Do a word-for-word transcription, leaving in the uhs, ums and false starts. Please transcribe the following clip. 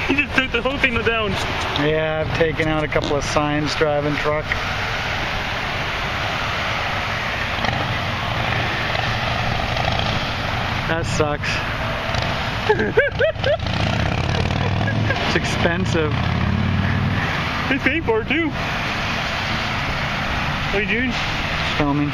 He just took the whole thing down. Yeah, I've taken out a couple of signs driving truck. That sucks. It's expensive. He's paying for it too. What are you doing? Filming.